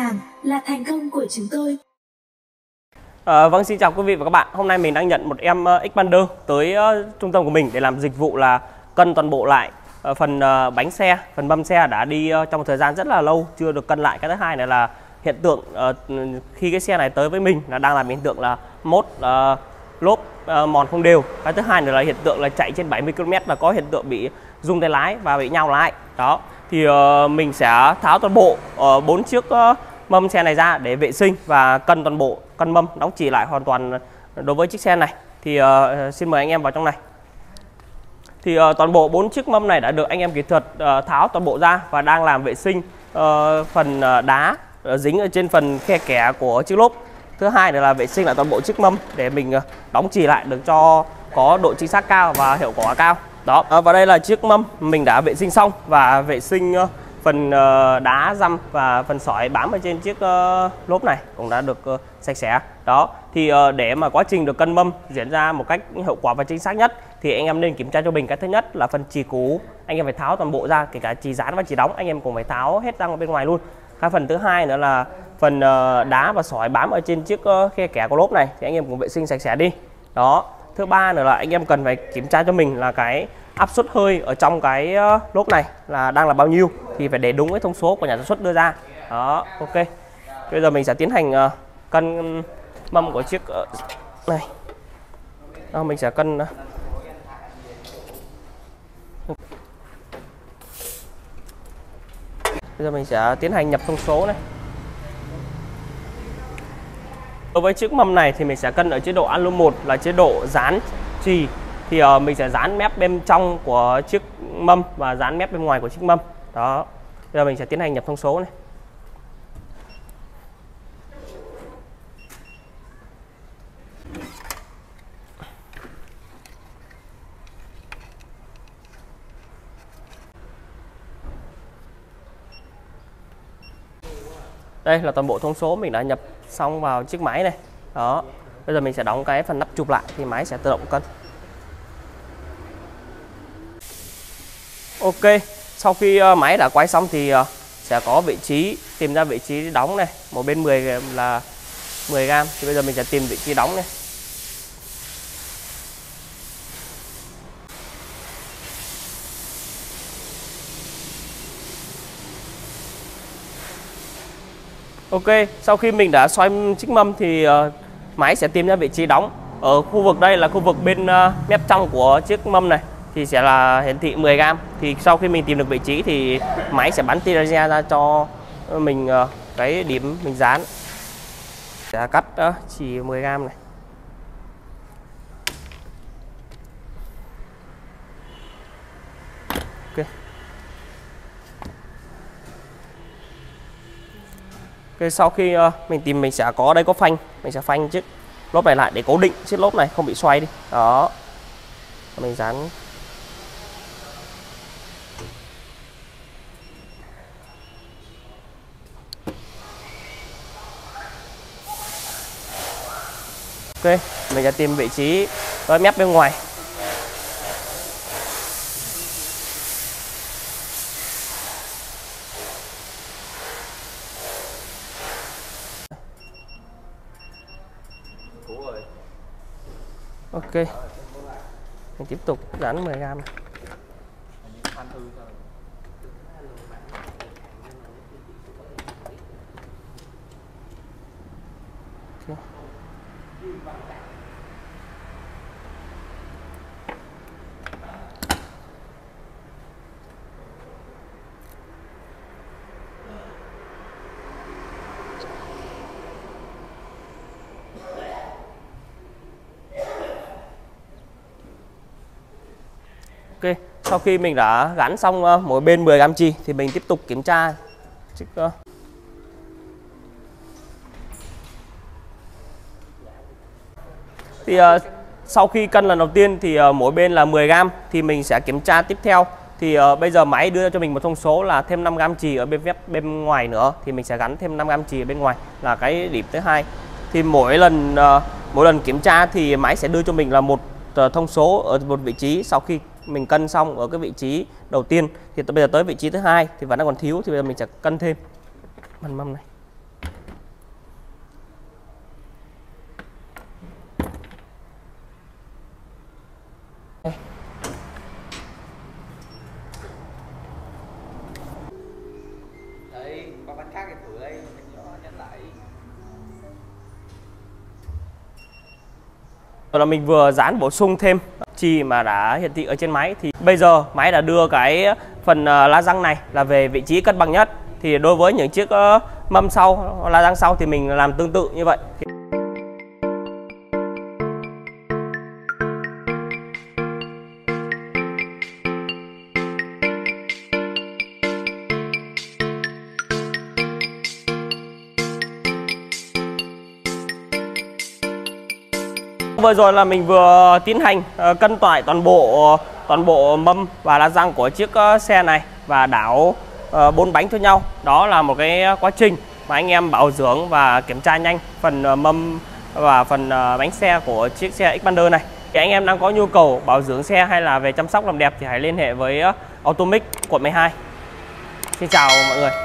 hàng là thành công của chúng tôi. Vâng, xin chào quý vị và các bạn. Hôm nay mình đang nhận một em expander tới trung tâm của mình để làm dịch vụ là cân toàn bộ lại phần bánh xe, phần mâm xe đã đi trong một thời gian rất là lâu chưa được cân lại. Cái thứ hai này là hiện tượng khi cái xe này tới với mình là đang làm hiện tượng là mốt lốp mòn không đều. Cái thứ hai nữa là hiện tượng là chạy trên 70 km và có hiện tượng bị rung tay lái và bị nhào lái. Đó. Thì mình sẽ tháo toàn bộ 4 chiếc mâm xe này ra để vệ sinh và cân toàn bộ, cân mâm đóng chỉ lại hoàn toàn đối với chiếc xe này. Thì xin mời anh em vào trong này. Thì toàn bộ 4 chiếc mâm này đã được anh em kỹ thuật tháo toàn bộ ra và đang làm vệ sinh phần đá dính ở trên phần khe kẻ của chiếc lốp. Thứ hai nữa là vệ sinh lại toàn bộ chiếc mâm để mình đóng chỉ lại được cho có độ chính xác cao và hiệu quả cao. Đó, và đây là chiếc mâm mình đã vệ sinh xong và vệ sinh phần đá răm và phần sỏi bám ở trên chiếc lốp này cũng đã được sạch sẽ. Đó, thì để mà quá trình được cân mâm diễn ra một cách hiệu quả và chính xác nhất thì anh em nên kiểm tra cho mình cái thứ nhất là phần chì cú, anh em phải tháo toàn bộ ra, kể cả chì dán và chì đóng anh em cũng phải tháo hết ra bên ngoài luôn. Cái phần thứ hai nữa là phần đá và sỏi bám ở trên chiếc khe kẻ của lốp này thì anh em cũng vệ sinh sạch sẽ đi. Đó, thứ ba nữa là anh em cần phải kiểm tra cho mình là cái áp suất hơi ở trong cái lốp này là đang là bao nhiêu thì phải để đúng cái thông số của nhà sản xuất đưa ra. Đó, ok. Bây giờ mình sẽ tiến hành cân mâm của chiếc này. Đó, mình sẽ cân bây giờ mình sẽ tiến hành nhập thông số này. Đối với chiếc mâm này thì mình sẽ cân ở chế độ Alo 1 là chế độ dán chì. Thì mình sẽ dán mép bên trong của chiếc mâm và dán mép bên ngoài của chiếc mâm. Đó. Bây giờ mình sẽ tiến hành nhập thông số này. Đây là toàn bộ thông số mình đã nhập xong vào chiếc máy này. Đó. Bây giờ mình sẽ đóng cái phần nắp chụp lại thì máy sẽ tự động cân. Ok, sau khi máy đã quay xong thì sẽ có vị trí, tìm ra vị trí đóng này. Một bên 10 là 10g. Thì bây giờ mình sẽ tìm vị trí đóng này. Ok, sau khi mình đã xoay chiếc mâm thì máy sẽ tìm ra vị trí đóng. Ở khu vực đây là khu vực bên mép trong của chiếc mâm này thì sẽ là hiển thị 10g. Thì sau khi mình tìm được vị trí thì máy sẽ bắn tia laser ra cho mình cái điểm mình dán. Sẽ cắt chỉ 10g này. Ok. Ok, sau khi mình tìm mình sẽ có đây có phanh, mình sẽ phanh chiếc lốp này lại để cố định chiếc lốp này không bị xoay đi. Đó. Mình dán. Ok, mình sẽ tìm vị trí với mép bên ngoài. Ok, mình tiếp tục dán 10g này. Okay. Ok, sau khi mình đã gắn xong mỗi bên 10g chì thì mình tiếp tục kiểm tra chiếc thì sau khi cân lần đầu tiên thì mỗi bên là 10g thì mình sẽ kiểm tra tiếp theo. Thì bây giờ máy đưa cho mình một thông số là thêm 5g chì ở bên mép bên ngoài nữa thì mình sẽ gắn thêm 5g chì ở bên ngoài là cái điểm thứ hai. Thì mỗi lần kiểm tra thì máy sẽ đưa cho mình là một thông số ở một vị trí. Sau khi mình cân xong ở cái vị trí đầu tiên thì bây giờ tới vị trí thứ hai thì vẫn đang còn thiếu thì bây giờ mình sẽ cân thêm phần mâm này. ván khác thì thử đây mình cho nhận lại. Rồi là mình vừa dán bổ sung thêm chì mà đã hiển thị ở trên máy, thì bây giờ máy đã đưa cái phần la răng này là về vị trí cân bằng nhất. Thì đối với những chiếc mâm sau, la răng sau thì mình làm tương tự như vậy. Vừa rồi là mình vừa tiến hành cân tải toàn bộ mâm và la răng của chiếc xe này và đảo 4 bánh cho nhau. Đó là một cái quá trình mà anh em bảo dưỡng và kiểm tra nhanh phần mâm và phần bánh xe của chiếc xe Xpander này. Thì anh em đang có nhu cầu bảo dưỡng xe hay là về chăm sóc làm đẹp thì hãy liên hệ với Automic quận 12. Xin chào mọi người.